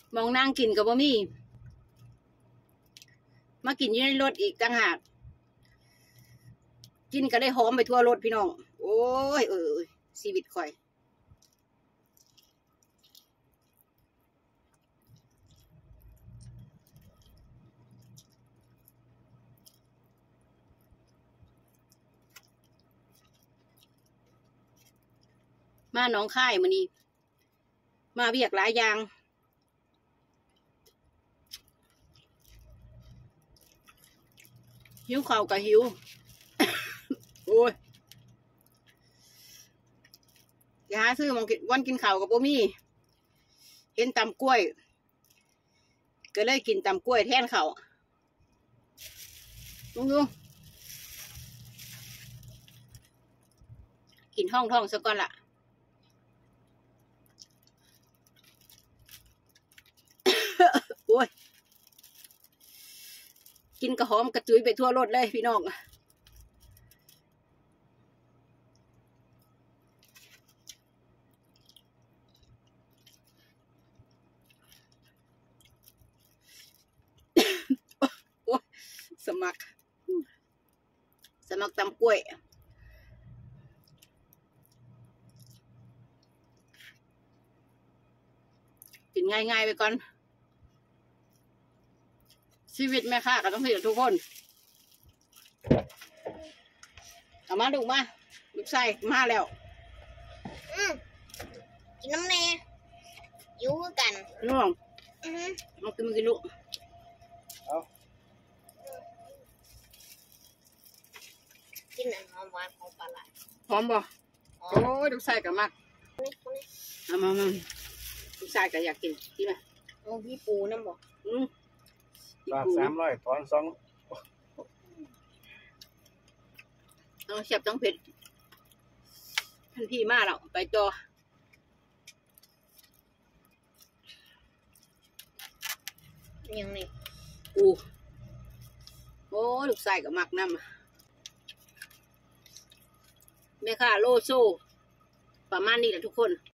มองนั่งกินกับบ่มีมากินอยู่ในรถอีกต่างหากกินก็ได้หอมไปทั่วรถพี่น้องโอ้ยชีวิตข่อยมาหนองคายมื้อนี้มาเวียกหลายอย่างหิวข้าวกับหิว โอ้ยอย่าหาซื้อมองวันกินข้าวกับบ่มีเห็นตำกล้วยก็เลยกินตำกล้วยแทนข้าวลุงกินท้องซะก่อนล่ะ โอ้ยกินกระหอมกระจุยไปทั่วรถเลยพี่น้องโอ้ยสมัครตำกล้วยกินง่ายๆไปก่อนชีวิตแม่ค้าก็ต้องเสียทุกคนเอามาดูมาลูกไส้มาแล้วกินน้ำแน่อยู่กันน้องมากินลูกกินอันหอมหวานของปลาไหลหอมบ่โอ้ยลูกไส้ก็มักมาลูกไส้ก็อยากกินไหมโอ้พี่ปูน้ำบ่บาท300ถอน2 เอาเสียบต้องเผ็ดทันทีมาแล้วไปต่อยังนี่โอ้ลูกไส้ก็มักน้ำแม่ค่ะโลโซประมาณนี้แหละทุกคน